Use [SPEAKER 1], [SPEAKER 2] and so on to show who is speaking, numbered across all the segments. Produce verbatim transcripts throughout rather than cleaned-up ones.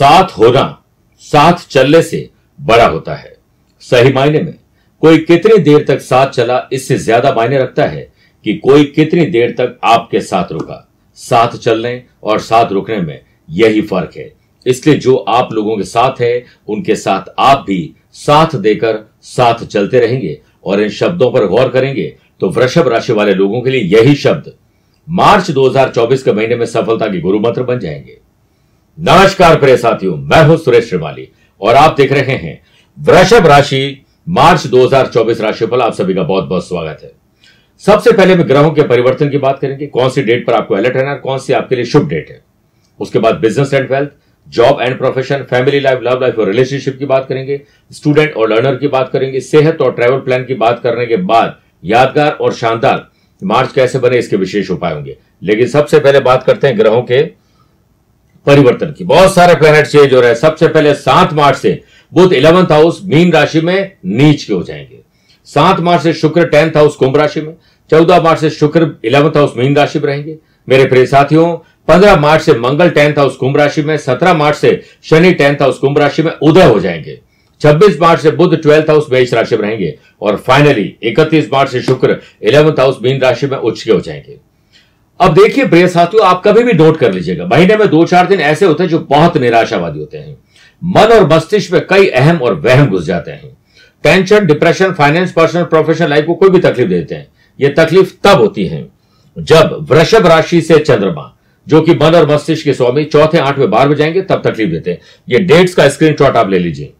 [SPEAKER 1] साथ होना साथ चलने से बड़ा होता है। सही मायने में कोई कितनी देर तक साथ चला इससे ज्यादा मायने रखता है कि कोई कितनी देर तक आपके साथ रुका। साथ चलने और साथ रुकने में यही फर्क है। इसलिए जो आप लोगों के साथ है उनके साथ आप भी साथ देकर साथ चलते रहेंगे। और इन शब्दों पर गौर करेंगे तो वृषभ राशि वाले लोगों के लिए यही शब्द मार्च दो हज़ार चौबीस के महीने में सफलता की गुरु मंत्र बन जाएंगे। नमस्कार प्रिय साथियों, मैं हूं सुरेश श्रीमाली और आप देख रहे हैं वृषभ राशि मार्च दो हज़ार चौबीस राशिफल। आप सभी का बहुत बहुत स्वागत है। सबसे पहले हम ग्रहों के परिवर्तन की बात करेंगे, कौन सी डेट पर आपको अलर्ट रहना है, कौन सी आपके लिए शुभ डेट है। उसके बाद business and wealth, job and profession, family life, love life और रिलेशनशिप की बात करेंगे, स्टूडेंट और लर्नर की बात करेंगे, सेहत और ट्रैवल प्लान की बात करने के बाद यादगार और शानदार मार्च कैसे बने इसके विशेष उपाय होंगे। लेकिन सबसे पहले बात करते हैं ग्रहों के परिवर्तन की। बहुत सारे प्लैनेट चेंज हो रहे हैं। सबसे पहले सात मार्च से बुध इलेवेंथ हाउस मीन राशि में नीच के हो जाएंगे। सात मार्च से शुक्र टेंथ हाउस कुंभ राशि में, चौदह मार्च से शुक्र इलेवेंथ हाउस मीन राशि में रहेंगे। मेरे प्रिय साथियों, पंद्रह मार्च से मंगल टेंथ हाउस कुंभ राशि में, सत्रह मार्च से शनि टेंथ हाउस कुंभ राशि में उदय हो जाएंगे। छब्बीस मार्च से बुध ट्वेल्थ हाउस मेष राशि में रहेंगे और फाइनली इकतीस मार्च से शुक्र इलेवेंथ हाउस मीन राशि में उच्च के हो जाएंगे। अब देखिए प्रिय साथियों, आप कभी भी नोट कर लीजिएगा, महीने में दो चार दिन ऐसे होते हैं जो बहुत निराशावादी होते हैं। मन और मस्तिष्क में कई अहम और वहम घुस जाते हैं। Tension, depression, finance, personal, professional life को कोई भी तकलीफ देते हैं। यह तकलीफ तब होती है जब वृषभ राशि से चंद्रमा, जो कि मन और मस्तिष्क के स्वामी, चौथे आठवें बारहवें जाएंगे, तब तकलीफ देते हैं। ये डेट्स का स्क्रीनशॉट आप ले लीजिए।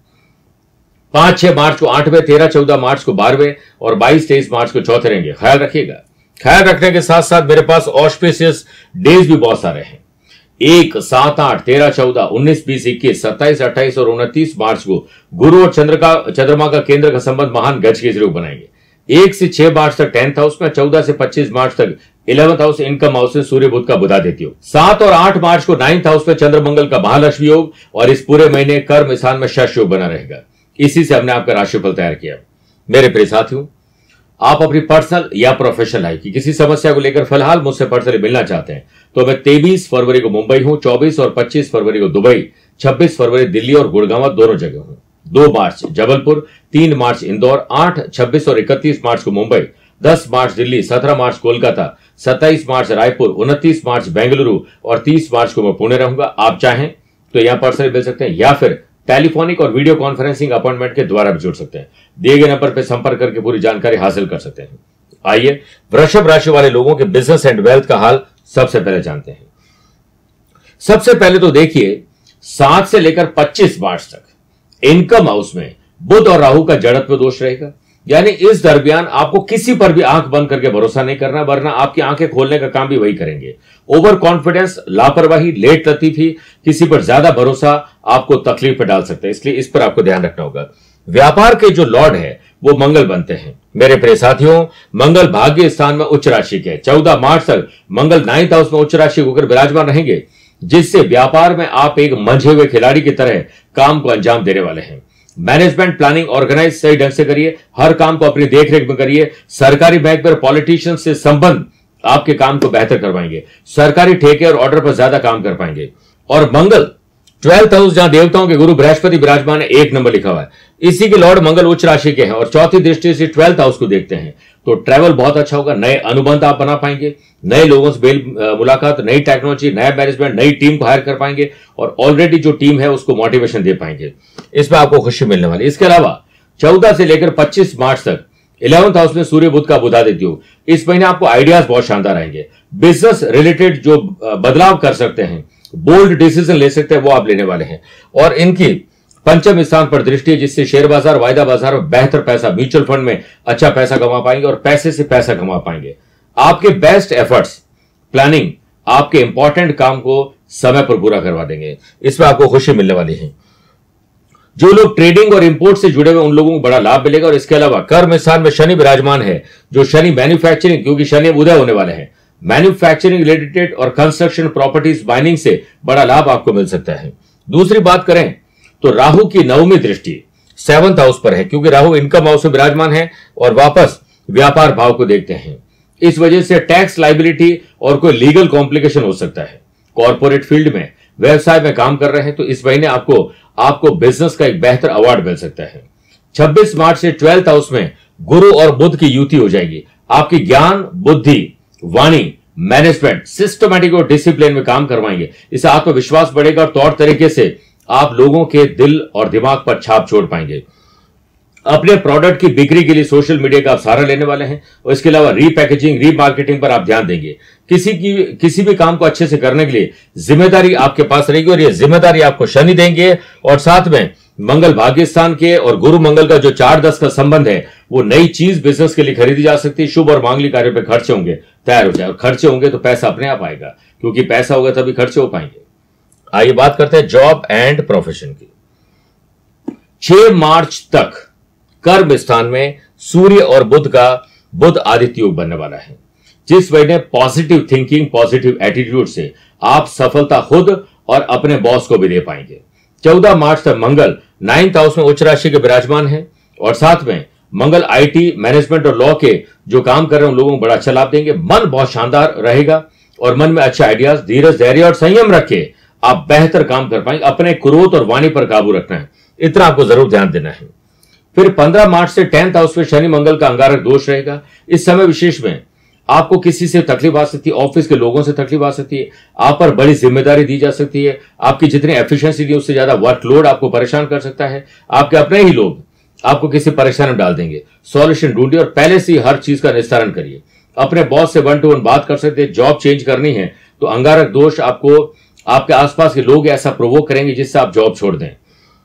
[SPEAKER 1] पांच छह मार्च को आठवें, तेरह चौदह मार्च को बारहवें और बाईस तेईस मार्च को चौथे रहेंगे। ख्याल रखिएगा। ख्याल रखने के साथ साथ मेरे पास ऑस्पिशियस डेज भी बहुत सारे हैं। एक, सात, आठ, तेरह, चौदह, उन्नीस, बीस, इक्कीस, सत्ताईस, अट्ठाईस और उनतीस मार्च को गुरु और चंद्र का चंद्रमा का केंद्र का संबंध महान गज के योग बनाएंगे। एक से छह मार्च तक टेंथ हाउस में, चौदह से पच्चीस मार्च तक इलेवेंथ हाउस इनकम हाउस में सूर्य बुध का बुधादित्य योग। सात और आठ मार्च को नाइन्थ हाउस में चंद्र मंगल का महालक्ष्मी योग और इस पूरे महीने कर्म स्थान में शश योग बना रहेगा। इसी से हमने आपका राशिफल तैयार किया। मेरे प्रिय साथियों, आप अपनी पर्सनल या प्रोफेशनल लाइफ की किसी समस्या को लेकर फिलहाल मुझसे पर्सनली मिलना चाहते हैं तो मैं तेईस फरवरी को मुंबई हूं, चौबीस और पच्चीस फरवरी को दुबई, छब्बीस फरवरी दिल्ली और गुड़गांव दोनों जगह हूं। दो मार्च जबलपुर, तीन मार्च इंदौर, आठ, छब्बीस और इकतीस मार्च को मुंबई, दस मार्च दिल्ली, सत्रह मार्च कोलकाता, सत्ताईस मार्च रायपुर, उनतीस मार्च बेंगलुरु और तीस मार्च को मैं पुणे रहूंगा। आप चाहें तो यहां पर्सनली मिल सकते हैं या फिर टेलीफोनिक और वीडियो कॉन्फ्रेंसिंग अपॉइंटमेंट के द्वारा भी जुड़ सकते हैं। दिए गए नंबर पर संपर्क करके पूरी जानकारी हासिल कर सकते हैं। आइए वृषभ राशि वाले लोगों के बिजनेस एंड वेल्थ का हाल सबसे पहले जानते हैं। सबसे पहले तो देखिए, सात से लेकर पच्चीस मार्च तक इनकम हाउस में बुध और राहु का जड़त्व दोष रहेगा। यानी इस दरमियान आपको किसी पर भी आंख बंद करके भरोसा नहीं करना, वरना आपकी आंखें खोलने का काम भी वही करेंगे। ओवर कॉन्फिडेंस, लापरवाही, लेट लतीफी, किसी पर ज्यादा भरोसा आपको तकलीफ में डाल सकते हैं, इसलिए इस पर आपको ध्यान रखना होगा। व्यापार के जो लॉर्ड है वो मंगल बनते हैं। मेरे प्रिय साथियों, मंगल भाग्य स्थान में उच्च राशि के चौदह मार्च तक मंगल नाइन्थ हाउस में उच्च राशि होकर विराजमान रहेंगे, जिससे व्यापार में आप एक मंझे हुए खिलाड़ी की तरह काम को अंजाम देने वाले हैं। मैनेजमेंट, प्लानिंग, ऑर्गेनाइज सही ढंग से करिए। हर काम को अपनी देखरेख में करिए। सरकारी बैंक पर पॉलिटिशियन से संबंध आपके काम को बेहतर करवाएंगे। सरकारी ठेके और ऑर्डर पर ज्यादा काम कर पाएंगे। और मंगल ट्वेल्थ हाउस, जहां देवताओं के गुरु बृहस्पति विराजमान है, एक नंबर लिखा हुआ है, इसी के लॉर्ड मंगल उच्च राशि के हैं और चौथी दृष्टि से ट्वेल्थ हाउस को देखते हैं। तो ट्रैवल बहुत अच्छा होगा। नए अनुबंध आप बना पाएंगे, नए लोगों से बेल मुलाकात, नई टेक्नोलॉजी, नया मैनेजमेंट, नई टीम को हायर कर पाएंगे और ऑलरेडी जो टीम है उसको मोटिवेशन दे पाएंगे। इसमें आपको खुशी मिलने वाली। इसके अलावा चौदह से लेकर पच्चीस मार्च तक इलेवेंथ हाउस में सूर्य बुध का बुधादित्य योग। इस महीने आपको आइडियाज बहुत शानदार आएंगे। बिजनेस रिलेटेड जो बदलाव कर सकते हैं, बोल्ड डिसीजन ले सकते हैं, वो आप लेने वाले हैं। और इनकी पंचम स्थान पर दृष्टि है, जिससे शेयर बाजार, वायदा बाजार में बेहतर पैसा, म्यूचुअल फंड में अच्छा पैसा कमा पाएंगे और पैसे से पैसा कमा पाएंगे। आपके बेस्ट एफर्ट्स, प्लानिंग आपके इंपॉर्टेंट काम को समय पर पूरा करवा देंगे। इसमें आपको खुशी मिलने वाली है। जो लोग ट्रेडिंग और इंपोर्ट से जुड़े हुए उन लोगों को बड़ा लाभ मिलेगा। और इसके अलावा कर्म स्थान में शनि विराजमान है, जो शनि मैन्युफैक्चरिंग, क्योंकि शनि उदय होने वाले हैं, मैन्युफैक्चरिंग रिलेटेड और कंस्ट्रक्शन, प्रॉपर्टीज, माइनिंग से बड़ा लाभ आपको मिल सकता है। दूसरी बात करें तो राहु की नवमी दृष्टि सेवंथ हाउस पर है, क्योंकि राहु इनकम हाउस में विराजमान है और वापस व्यापार भाव को देखते हैं। इस वजह से टैक्स लाइबिलिटी और कोई लीगल कॉम्प्लिकेशन हो सकता है। कॉर्पोरेट फील्ड में व्यवसाय में काम कर रहे हैं तो इस महीने आपको आपको बिजनेस का एक बेहतर अवार्ड मिल सकता है। छब्बीस मार्च से ट्वेल्थ हाउस में गुरु और बुध की युति हो जाएगी। आपकी ज्ञान, बुद्धि, वाणी, मैनेजमेंट, सिस्टमैटिक और डिसिप्लिन में काम करवाएंगे। इससे आत्मविश्वास बढ़ेगा और तौर तरीके से आप लोगों के दिल और दिमाग पर छाप छोड़ पाएंगे। अपने प्रोडक्ट की बिक्री के लिए सोशल मीडिया का आप सहारा लेने वाले हैं और इसके अलावा रीपैकेजिंग, रीमार्केटिंग पर आप ध्यान देंगे। किसी की किसी भी काम को अच्छे से करने के लिए जिम्मेदारी आपके पास रहेगी और यह जिम्मेदारी आपको शनि देंगे। और साथ में मंगल भाग्य स्थान के और गुरु मंगल का जो चार दस का संबंध है वो नई चीज बिजनेस के लिए खरीदी जा सकती है। शुभ और मांगलिक कार्य पे खर्चे होंगे, तैयार हो जाए। और खर्चे होंगे तो पैसा अपने आप आएगा, क्योंकि पैसा होगा तभी खर्चे हो पाएंगे। आइए बात करते हैं जॉब एंड प्रोफेशन की। छह मार्च तक कर्म स्थान में सूर्य और बुध का बुध आदित्य योग बनने वाला है, जिस महीने पॉजिटिव थिंकिंग, पॉजिटिव एटीट्यूड से आप सफलता खुद और अपने बॉस को भी दे पाएंगे। चौदह मार्च तक मंगल नाइन्थ हाउस में उच्च राशि के विराजमान है और साथ में मंगल आईटी, मैनेजमेंट और लॉ के जो काम कर रहे हैं उन लोगों को बड़ा अच्छा लाभ देंगे। मन बहुत शानदार रहेगा और मन में अच्छे आइडियाज, धीरज, धैर्य और संयम रख के आप बेहतर काम कर पाएंगे। अपने क्रोध और वाणी पर काबू रखना है, इतना आपको जरूर ध्यान देना है। फिर पंद्रह मार्च से टेंथ हाउस में शनि मंगल का अंगारक दोष रहेगा। इस समय विशेष में आपको किसी से तकलीफ आ सकती है, ऑफिस के लोगों से तकलीफ आ सकती है, आप पर बड़ी जिम्मेदारी दी जा सकती है। आपकी जितनी एफिशिएंसी थी उससे ज्यादा वर्कलोड आपको परेशान कर सकता है। आपके अपने ही लोग आपको किसी परेशानी में डाल देंगे। सॉल्यूशन ढूंढिए और पहले से ही हर चीज का निस्तारण करिए। अपने बॉस से वन टू वन बात कर सकते हैं। जॉब चेंज करनी है तो अंगारक दोष आपको आपके आसपास के लोग ऐसा प्रोवोक करेंगे जिससे आप जॉब छोड़ दें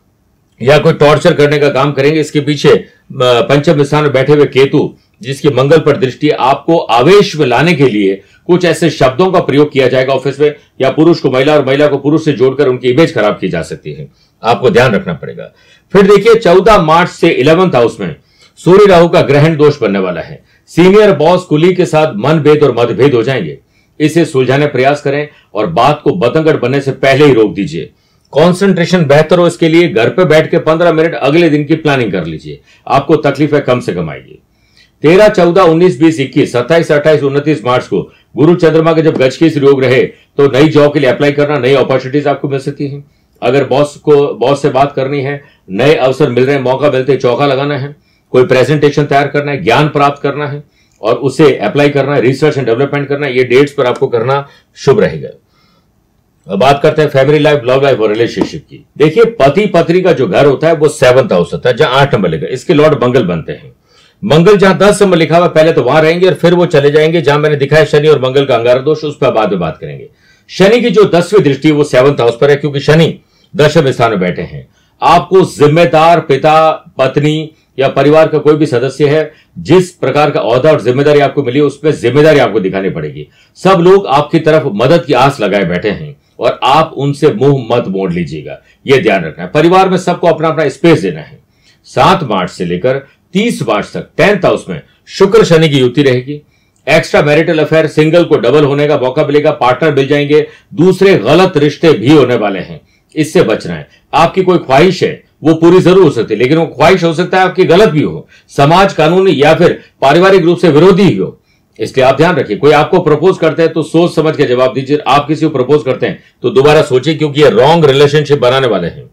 [SPEAKER 1] या कोई टॉर्चर करने का काम करेंगे। इसके पीछे पंचम स्थान में बैठे हुए केतु, जिसकी मंगल पर दृष्टि है, आपको आवेश में लाने के लिए कुछ ऐसे शब्दों का प्रयोग किया जाएगा ऑफिस में, या पुरुष को महिला और महिला को पुरुष से जोड़कर उनकी इमेज खराब की जा सकती है। आपको ध्यान रखना पड़ेगा। फिर देखिए चौदह मार्च से इलेवेंथ हाउस में सूर्य राहु का ग्रहण दोष बनने वाला है। सीनियर बॉस कुली के साथ मनभेद और मतभेद हो जाएंगे। इसे सुलझाने प्रयास करें और बात को बतंगड़ बनने से पहले ही रोक दीजिए। कंसंट्रेशन बेहतर हो इसके लिए घर पे बैठ के पंद्रह मिनट अगले दिन की प्लानिंग कर लीजिए, आपको तकलीफें कम से कम आएगी। तेरह, चौदह, उन्नीस, बीस, इक्कीस, सत्ताईस, अट्ठाईस, उनतीस मार्च को गुरु चंद्रमा के जब गज के योग रहे तो नई जॉब के लिए अप्लाई करना, नई अपॉर्चुनिटीज आपको मिल सकती है। अगर बॉस को बॉस से बात करनी है, नए अवसर मिल रहे हैं, मौका मिलते चौका लगाना है, कोई प्रेजेंटेशन तैयार करना है, ज्ञान प्राप्त करना है और उसे अप्लाई करना है, रिसर्च एंड डेवलपमेंट करना है, ये डेट्स पर आपको करना शुभ रहेगा। अब बात करते हैं फैमिली लाइफ, लव लाइफ और रिलेशनशिप की। देखिए पति पत्नी का जो घर होता है वो सेवंथ हाउस होता है, जहां आठ नंबर लिखा, इसके लॉर्ड मंगल बनते हैं। मंगल जहां दस नंबर लिखा हुआ पहले तो वहां रहेंगे और फिर वो चले जाएंगे जहां मैंने दिखाया शनि और मंगल का अंगारक दोष, उस पर बाद में बात करेंगे। शनि की जो दसवीं दृष्टि वो सेवंथ हाउस पर है, क्योंकि शनि दशम स्थान में बैठे हैं। आपको जिम्मेदार पिता, पत्नी या परिवार का कोई भी सदस्य है, जिस प्रकार का ओहदा और जिम्मेदारी आपको मिली उसमें जिम्मेदारी आपको दिखानी पड़ेगी। सब लोग आपकी तरफ मदद की आस लगाए बैठे हैं और आप उनसे मुंह मत मोड़ लीजिएगा, यह ध्यान रखना है। परिवार में सबको अपना अपना स्पेस देना है। सात मार्च से लेकर तीस मार्च तक टेंथ हाउस में शुक्र शनि की युति रहेगी। एक्स्ट्रा मैरिटल अफेयर, सिंगल को डबल होने का मौका मिलेगा, पार्टनर मिल जाएंगे, दूसरे गलत रिश्ते भी होने वाले हैं, इससे बचना है। आपकी कोई ख्वाहिश है वो पूरी जरूर हो सकती है, लेकिन वो ख्वाहिश हो सकता है आपकी गलत भी हो, समाज कानूनी या फिर पारिवारिक रूप से विरोधी ही हो, इसलिए आप ध्यान रखिए। कोई आपको प्रपोज करते हैं तो सोच समझ के जवाब दीजिए। आप किसी को प्रपोज करते हैं तो दोबारा सोचिए, क्योंकि ये रॉन्ग रिलेशनशिप बनाने वाले हैं।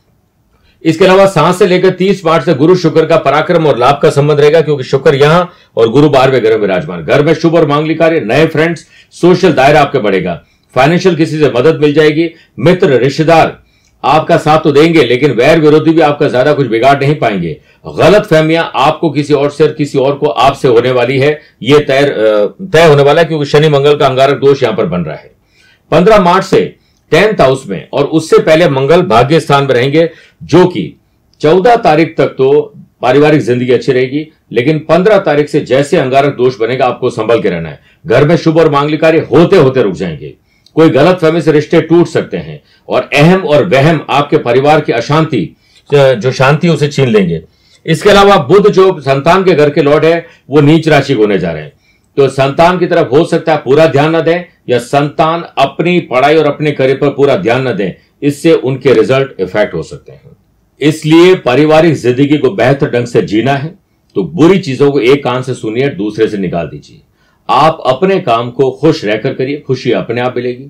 [SPEAKER 1] इसके अलावा सात से लेकर तीस मार्च से गुरु शुक्र का पराक्रम और लाभ का संबंध रहेगा, क्योंकि शुक्र यहां और गुरु बारहवें ग्रह विराजमान। घर में शुभ और मांगलिक कार्य, नए फ्रेंड्स, सोशल दायरा आपके बढ़ेगा। फाइनेंशियल किसी से मदद मिल जाएगी। मित्र रिश्तेदार आपका साथ तो देंगे, लेकिन वैर विरोधी भी आपका ज्यादा कुछ बिगाड़ नहीं पाएंगे। गलत फहमियां आपको किसी और से किसी और को आपसे होने वाली है, यह तय तय होने वाला है, क्योंकि शनि मंगल का अंगारक दोष यहां पर बन रहा है। पंद्रह मार्च से टेंथ हाउस में और उससे पहले मंगल भाग्य स्थान में रहेंगे, जो कि चौदह तारीख तक तो पारिवारिक जिंदगी अच्छी रहेगी, लेकिन पंद्रह तारीख से जैसे अंगारक दोष बनेगा आपको संभल के रहना है। घर में शुभ और मांगलिक कार्य होते होते रुक जाएंगे। कोई गलत फहमी से रिश्ते टूट सकते हैं और अहम और वहम आपके परिवार की अशांति जो शांति उसे छीन लेंगे। इसके अलावा बुध जो संतान के घर के लॉर्ड है वो नीच राशि होने जा रहे हैं, तो संतान की तरफ हो सकता है पूरा ध्यान न दें या संतान अपनी पढ़ाई और अपने करियर पर पूरा ध्यान न दें, इससे उनके रिजल्ट इफेक्ट हो सकते हैं। इसलिए पारिवारिक जिंदगी को बेहतर ढंग से जीना है तो बुरी चीजों को एक कान से सुनिए, दूसरे से निकाल दीजिए। आप अपने काम को खुश रहकर करिए, खुशी अपने आप मिलेगी।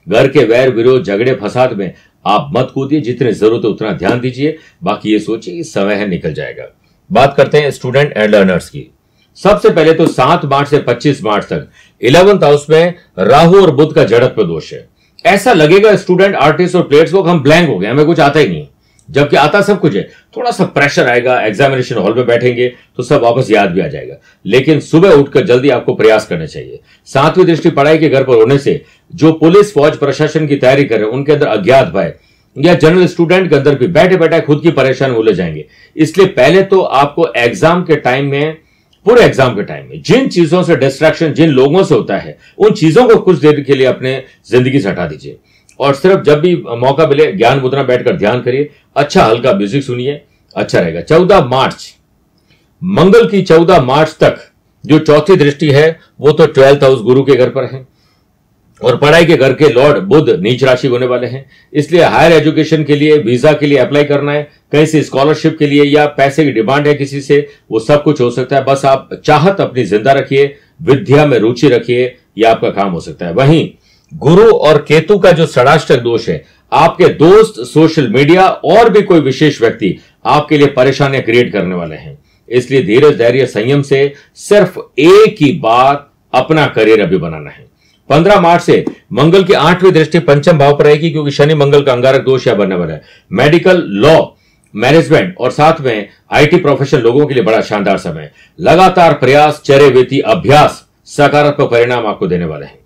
[SPEAKER 1] घर के वैर विरोध झगड़े फसाद में आप मत कूदिए, जितनी जरूरत है उतना ध्यान दीजिए, बाकी ये सोचिए कि समय है निकल जाएगा। बात करते हैं स्टूडेंट एंड लर्नर्स की। सबसे पहले तो सात मार्च से पच्चीस मार्च तक इलेवेंथ हाउस में राहु और बुध का जड़त्व दोष है। ऐसा लगेगा स्टूडेंट, आर्टिस्ट और प्लेयर्स को हम ब्लैंक हो गए, हमें कुछ आता ही नहीं, जबकि आता सब कुछ है। थोड़ा सा प्रेशर आएगा, एग्जामिनेशन हॉल में बैठेंगे तो सब वापस याद भी आ जाएगा, लेकिन सुबह उठकर जल्दी आपको प्रयास करने चाहिए। सातवीं दृष्टि पढ़ाई के घर पर होने से जो पुलिस फौज प्रशासन की तैयारी कर रहे हैं उनके अंदर अज्ञात भय, या जनरल स्टूडेंट के अंदर भी बैठे बैठे खुद की परेशानी उलझ जाएंगे। इसलिए पहले तो आपको एग्जाम के टाइम में, पूरे एग्जाम के टाइम में जिन चीजों से डिस्ट्रैक्शन, जिन लोगों से होता है, उन चीजों को कुछ देर के लिए अपने जिंदगी से हटा दीजिए और सिर्फ जब भी मौका मिले ज्ञान मुद्रा बैठकर ध्यान करिए, अच्छा हल्का म्यूजिक सुनिए, अच्छा रहेगा। चौदह मार्च मंगल की चौदह मार्च तक जो चौथी दृष्टि है वो तो ट्वेल्थ हाउस गुरु के घर पर है और पढ़ाई के घर के लॉर्ड बुध नीच राशि होने वाले हैं। इसलिए हायर एजुकेशन के लिए, वीजा के लिए अप्लाई करना है, कहीं से स्कॉलरशिप के लिए या पैसे की डिमांड है किसी से, वो सब कुछ हो सकता है। बस आप चाहत अपनी जिंदा रखिए, विद्या में रुचि रखिए, यह आपका काम हो सकता है। वहीं गुरु और केतु का जो षडाष्टक दोष है, आपके दोस्त, सोशल मीडिया और भी कोई विशेष व्यक्ति आपके लिए परेशानियां क्रिएट करने वाले हैं। इसलिए धीरज, धैर्य, संयम से सिर्फ एक ही बात, अपना करियर अभी बनाना है। पंद्रह मार्च से मंगल की आठवीं दृष्टि पंचम भाव पर रहेगी, क्योंकि शनि मंगल का अंगारक दोष यह बनने वाला है। मेडिकल, लॉ, मैनेजमेंट और साथ में आईटी प्रोफेशन लोगों के लिए बड़ा शानदार समय। लगातार प्रयास, चर्यवृत्ति, अभ्यास सकारात्मक परिणाम आपको देने वाले हैं।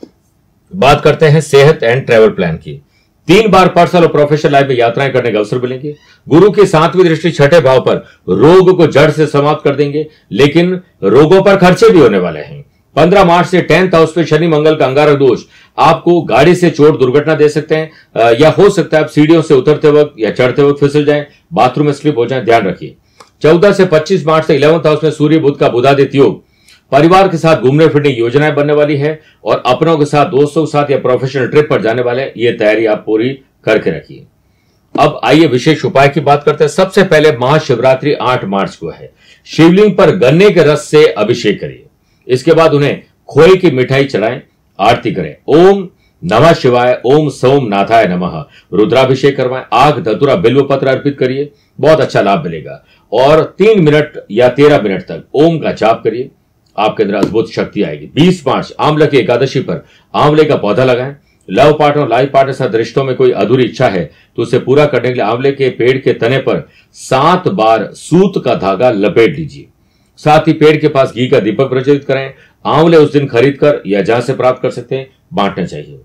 [SPEAKER 1] बात करते हैं सेहत एंड ट्रैवल प्लान की। तीन बार पर्सनल और प्रोफेशनल लाइफ में यात्राएं करने के अवसर मिलेंगे। गुरु की सातवीं दृष्टि छठे भाव पर रोग को जड़ से समाप्त कर देंगे, लेकिन रोगों पर खर्चे भी होने वाले हैं। पंद्रह मार्च से टेंथ हाउस पे शनि मंगल का अंगारक दोष आपको गाड़ी से चोट दुर्घटना दे सकते हैं, या हो सकता है आप सीढ़ियों से उतरते वक्त या चढ़ते वक्त फिसल जाएं, बाथरूम में स्लिप हो जाएं, ध्यान रखिए। चौदह से पच्चीस मार्च से इलेवंथ हाउस में सूर्य बुध का बुधादित्य योग, परिवार के साथ घूमने फिरने की योजनाएं बनने वाली है और अपनों के साथ, दोस्तों के साथ या प्रोफेशनल ट्रिप पर जाने वाले, ये तैयारी आप पूरी करके रखिए। अब आइए विशेष उपाय की बात करते हैं। सबसे पहले महाशिवरात्रि आठ मार्च को है। शिवलिंग पर गन्ने के रस से अभिषेक करिए, इसके बाद उन्हें खोए की मिठाई चढ़ाएं, आरती करें। ओम नमः शिवाय, ओम सोम नाथाय नमः, रुद्राभिषेक करवाएं, आग, धतूरा, बिल्व पत्र अर्पित करिए, बहुत अच्छा लाभ मिलेगा। और तीन मिनट या तेरह मिनट तक ओम का जाप करिए, आपके अंदर अद्भुत शक्ति आएगी। बीस मार्च आंवले की एकादशी पर आंवले का पौधा लगाएं। लव पार्टनर, लाइफ पार्टनर के साथ रिश्तों में कोई अधूरी इच्छा है तो उसे पूरा करने के लिए आंवले के पेड़ के तने पर सात बार सूत का धागा लपेट लीजिए। साथ ही पेड़ के पास घी का दीपक प्रज्वलित करें। आंवले उस दिन खरीद कर या जहां से प्राप्त कर सकते हैं बांटने चाहिए।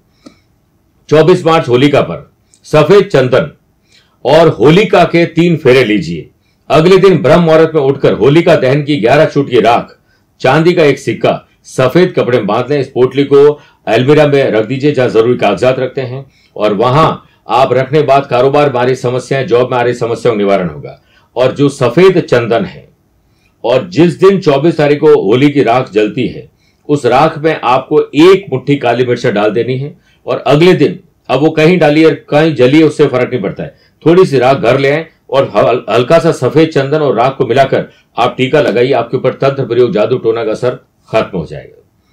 [SPEAKER 1] चौबीस मार्च होलिका पर सफेद चंदन और होलिका के तीन फेरे लीजिए। अगले दिन ब्रह्म मुहूर्त में उठकर होलिका दहन की ग्यारह चुटकी राख, चांदी का एक सिक्का सफेद कपड़े में बांध लें। इस पोटली को अलमीरा में रख दीजिए जहां जरूरी कागजात रखते हैं, और वहां आप रखने बाद कारोबार में आ रही समस्याएं, जॉब में आ रही समस्याओं का निवारण होगा। और जो सफेद चंदन है, और जिस दिन चौबीस तारीख को होली की राख जलती है, उस राख में आपको एक मुट्ठी काली मिर्च डाल देनी है। और अगले दिन, अब वो कहीं डालिए कहीं जलिए, उससे फर्क नहीं पड़ता है, थोड़ी सी राख घर ले आए और हल्का सा सफेद चंदन और राख को मिलाकर आप टीका लगाइए। आपके ऊपर तंत्र प्रयोग, जादू टोना का असर खत्म हो जाएगा।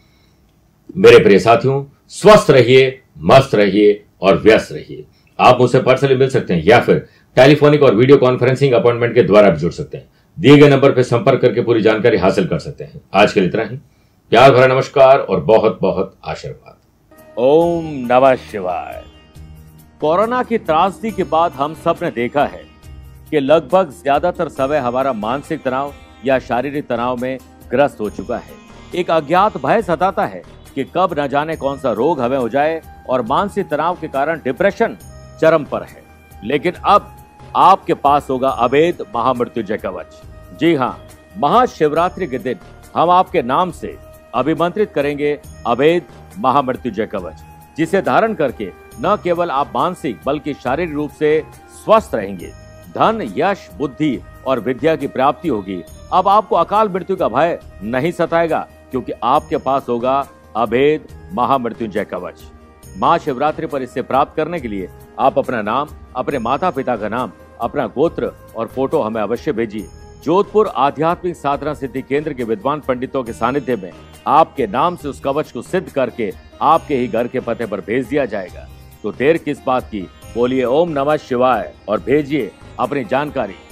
[SPEAKER 1] मेरे प्रिय साथियों, स्वस्थ रहिए, मस्त रहिए और व्यस्त रहिए। आप मुझसे पर्सनली मिल सकते हैं या फिर टेलीफोनिक और वीडियो कॉन्फ्रेंसिंग अपॉइंटमेंट के द्वारा भी जुड़ सकते हैं। दिए गए नंबर पर संपर्क करके पूरी जानकारी हासिल कर सकते हैं। आज के लिए इतना ही। प्यार भरा नमस्कार और बहुत बहुत आशीर्वाद।
[SPEAKER 2] ओम नमः शिवाय। कोरोना की त्रासदी के बाद हम सब ने देखा है कि लगभग ज्यादातर समय हमारा मानसिक तनाव या शारीरिक तनाव में ग्रस्त हो चुका है। एक अज्ञात भय सताता है कि कब न जाने कौन सा रोग हमें हो जाए, और मानसिक तनाव के कारण डिप्रेशन चरम पर है। लेकिन अब आपके पास होगा अभेद महामृत्युंजय कवच। जी हाँ, महाशिवरात्रि के दिन हम आपके नाम से अभिमंत्रित करेंगे अभेद महामृत्युंजय कवच, जिसे धारण करके न केवल आप मानसिक बल्कि शारीरिक रूप से स्वस्थ रहेंगे। धन, यश, बुद्धि और विद्या की प्राप्ति होगी। अब आपको अकाल मृत्यु का भय नहीं सताएगा, क्योंकि आपके पास होगा अभेद महामृत्युंजय कवच। महाशिवरात्रि पर इसे प्राप्त करने के लिए आप अपना नाम, अपने माता पिता का नाम, अपना गोत्र और फोटो हमें अवश्य भेजिए। जोधपुर आध्यात्मिक साधना सिद्धि केंद्र के विद्वान पंडितों के सानिध्य में आपके नाम से उस कवच को सिद्ध करके आपके ही घर के पते पर भेज दिया जाएगा। तो देर किस बात की, बोलिए ओम नमः शिवाय और भेजिए अपनी जानकारी।